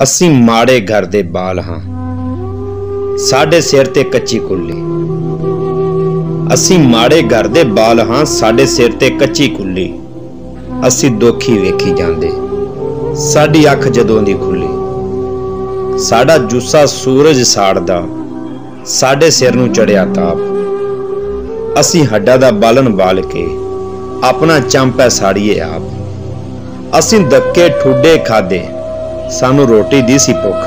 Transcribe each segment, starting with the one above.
असी माड़े घर दे बाल हाँ, साडे सिर ते कच्ची कुल्ली। असी माड़े घर दे बाल हाँ, साडे सिर ते कच्ची कुल्ली। असी दोखी वेखी जांदे, साडी अख जदों दी खुली। साडा जुस्सा सूरज साड़दा, साडे सिर नूं चढ़िया ताप। असी हड्डा दा बालन बाल के अपना चंपै साड़िए आप। असी धक्के ठुडे खादे, सानू रोटी दी सी भुख।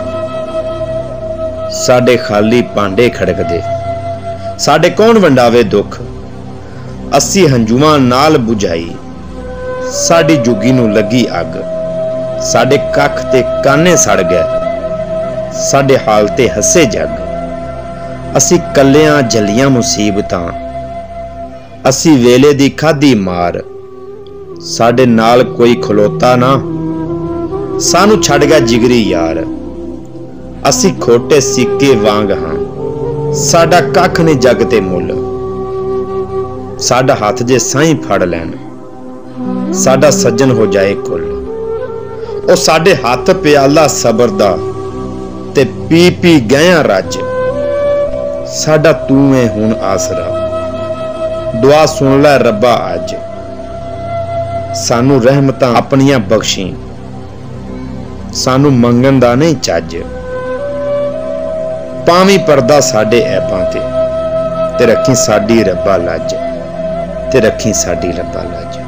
साडे खाली भांडे खड़कदे, साडे कौन वंडावे दुख। असी हंजुआं नाल बुझाई, साडी जुगी नूं लगी अग। साडे कख ते काने सड़ गए, साडे हाल ते हसे जग। असी कल्लियां जलियां मुसीबतां, असी वेले दी खाधी मार। साडे नाल कोई खलोता ना, सानू छड़ गया जिगरी यार। असी खोटे सिक्के वांग हाँ, साडा कख नहीं जग ते मुल। साडा हाथ जे साईं फड़ लैन, साडा सज्जन हो जाए कुल। ओ साडे हाथ प्याला सबर दा, ते पी पी गया रज। साडा तू है हुण आसरा, दुआ सुन लै रब्बा अज। सानू रहमतां अपनियां बख्शी, सानू मंगन दा नहीं चज। पावी परदा साडे ऐबां ते रखी साडी रब्बा लज, ते रखी साडी रब्बा लज।